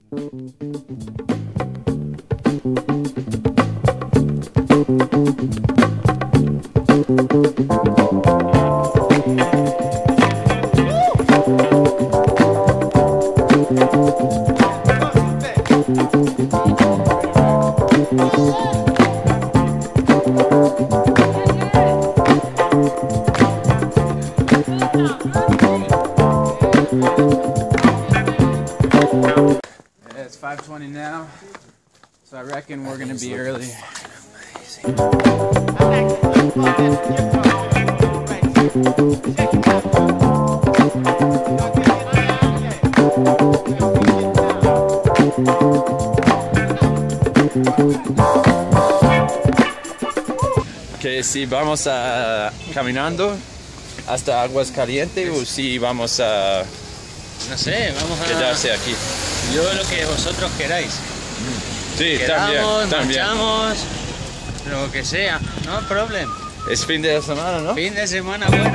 It's 5:20 now, so I reckon we're gonna be early. Que si vamos a caminando hasta Aguas Calientes o si vamos a No sé, vamos a quedarse aquí. Yo lo que vosotros queráis. Sí, Quedamos, también. marchamos, lo que sea, no problem. Es fin de semana, ¿no? Fin de semana bueno.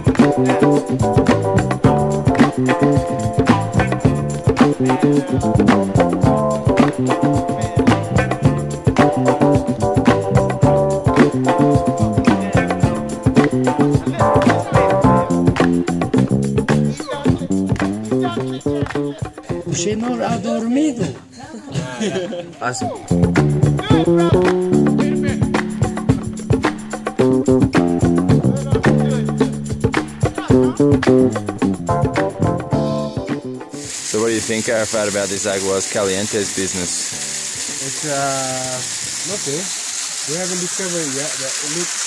Usted no ha dormido. Así. So what do you think, Arafat, about this Aguas Calientes business? It's okay. We haven't discovered it yet, but it looks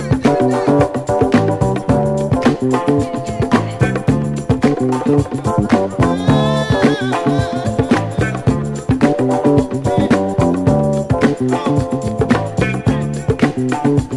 nice.